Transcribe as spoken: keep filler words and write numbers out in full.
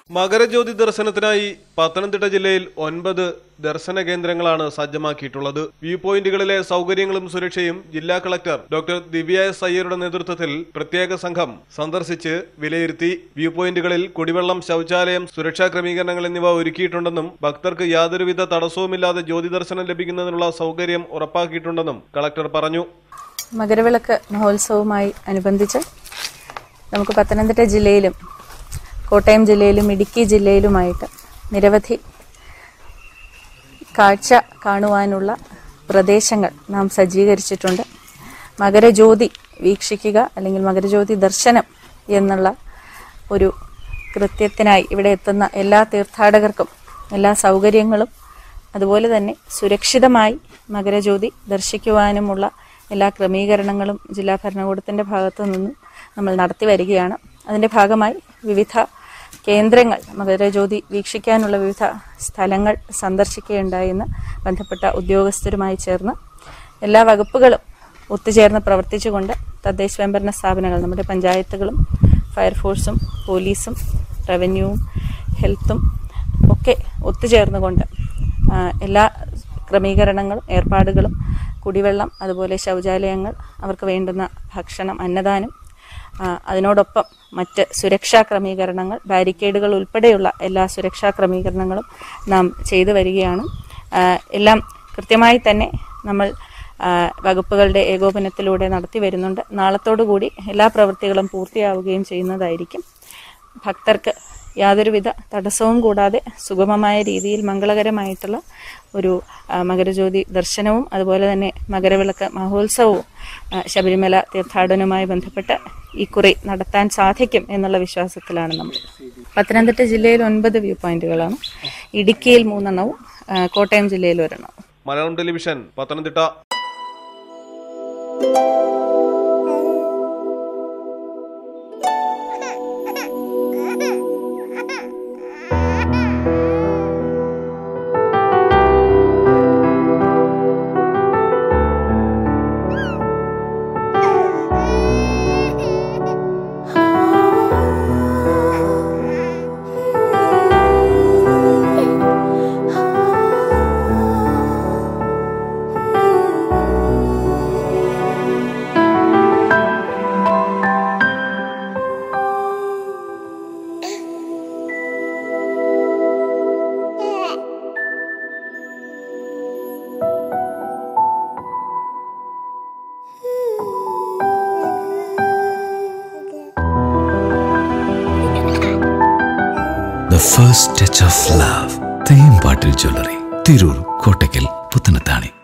മകരജ്യോതി ദർശനത്തിനായി പത്തനംതിട്ട ജില്ലയിൽ ഒൻപത് ദർശന കേന്ദ്രങ്ങളാണ് സജ്ജമാക്കിയിട്ടുള്ളത്. വ്യൂ പോയിന്റുകളിലെ സൗകര്യങ്ങളും സുരക്ഷയും ജില്ലാ കളക്ടർ ഡോക്ടർ ദിവ്യ എസ് അയ്യരുടെ നേതൃത്വത്തിൽ പ്രത്യേക സംഘം സന്ദർശിച്ച് വിലയിരുത്തി. വ്യൂ പോയിന്റുകളിൽ കുടിവെള്ളം, ശൌചാലയം, സുരക്ഷാ ക്രമീകരണങ്ങൾ എന്നിവ ഒരുക്കിയിട്ടുണ്ടെന്നും ഭക്തർക്ക് യാതൊരുവിധ തടസ്സവുമില്ലാതെ ജ്യോതി ദർശനം ലഭിക്കുന്നതിനുള്ള സൗകര്യം ഉറപ്പാക്കിയിട്ടുണ്ടെന്നും കളക്ടർ പറഞ്ഞു. മകരവിളക്ക് മഹോത്സവവുമായി അനുബന്ധിച്ച് നമുക്ക് പത്തനംതിട്ട ജില്ലയിലും കോട്ടയം ജില്ലയിലും ഇടുക്കി ജില്ലയിലുമായിട്ട് നിരവധി കാഴ്ച കാണുവാനുള്ള പ്രദേശങ്ങൾ നാം സജ്ജീകരിച്ചിട്ടുണ്ട്. മകരജ്യോതി വീക്ഷിക്കുക അല്ലെങ്കിൽ മകരജ്യോതി ദർശനം എന്നുള്ള ഒരു കൃത്യത്തിനായി ഇവിടെ എത്തുന്ന എല്ലാ തീർത്ഥാടകർക്കും എല്ലാ സൗകര്യങ്ങളും അതുപോലെ തന്നെ സുരക്ഷിതമായി മകരജ്യോതി ദർശിക്കുവാനുമുള്ള എല്ലാ ക്രമീകരണങ്ങളും ജില്ലാ ഭരണകൂടത്തിൻ്റെ ഭാഗത്തു നിന്നും നമ്മൾ നടത്തി വരികയാണ്. അതിൻ്റെ ഭാഗമായി വിവിധ കേന്ദ്രങ്ങൾ, മകരജ്യോതി വീക്ഷിക്കാനുള്ള വിവിധ സ്ഥലങ്ങൾ സന്ദർശിക്കുകയുണ്ടായെന്ന് ബന്ധപ്പെട്ട ഉദ്യോഗസ്ഥരുമായി ചേർന്ന് എല്ലാ വകുപ്പുകളും ഒത്തുചേർന്ന് പ്രവർത്തിച്ചുകൊണ്ട് തദ്ദേശ സ്വയംഭരണ സ്ഥാപനങ്ങൾ, നമ്മുടെ പഞ്ചായത്തുകളും ഫയർഫോഴ്സും പോലീസും റവന്യൂവും ഹെൽത്തും ഒക്കെ ഒത്തുചേർന്നുകൊണ്ട് എല്ലാ ക്രമീകരണങ്ങളും ഏർപ്പാടുകളും കുടിവെള്ളം, അതുപോലെ ശൗചാലയങ്ങൾ, അവർക്ക് വേണ്ടുന്ന ഭക്ഷണം, അന്നദാനം, അതിനോടൊപ്പം മറ്റ് സുരക്ഷാ ക്രമീകരണങ്ങൾ, ബാരിക്കേഡുകൾ ഉൾപ്പെടെയുള്ള എല്ലാ സുരക്ഷാ ക്രമീകരണങ്ങളും നാം ചെയ്തു വരികയാണ്. എല്ലാം കൃത്യമായി തന്നെ നമ്മൾ വകുപ്പുകളുടെ ഏകോപനത്തിലൂടെ നടത്തി വരുന്നുണ്ട്. നാളത്തോടുകൂടി എല്ലാ പ്രവൃത്തികളും പൂർത്തിയാവുകയും ചെയ്യുന്നതായിരിക്കും. ഭക്തർക്ക് യാതൊരുവിധ തടസ്സവും കൂടാതെ സുഗമമായ രീതിയിൽ മംഗളകരമായിട്ടുള്ള ഒരു മകരജ്യോതി ദർശനവും അതുപോലെ തന്നെ മകരവിളക്ക് മഹോത്സവവും ശബരിമല തീർത്ഥാടനവുമായി ബന്ധപ്പെട്ട് ഇക്കുറി നടത്താൻ സാധിക്കും എന്നുള്ള വിശ്വാസത്തിലാണ് നമ്മൾ. പത്തനംതിട്ട ജില്ലയിൽ ഒൻപത് വ്യൂ പോയിന്റുകളാണ്, ഇടുക്കിയിൽ മൂന്നെണ്ണവും കോട്ടയം ജില്ലയിൽ ഒരെണ്ണവും. Malayalam television, Pathanamthitta. The first touch of love. തേൻ പാട്ടിൽ ജ്വല്ലറി, തിരൂർ, കോട്ടയ്ക്കൽ, പുത്തനത്താണി.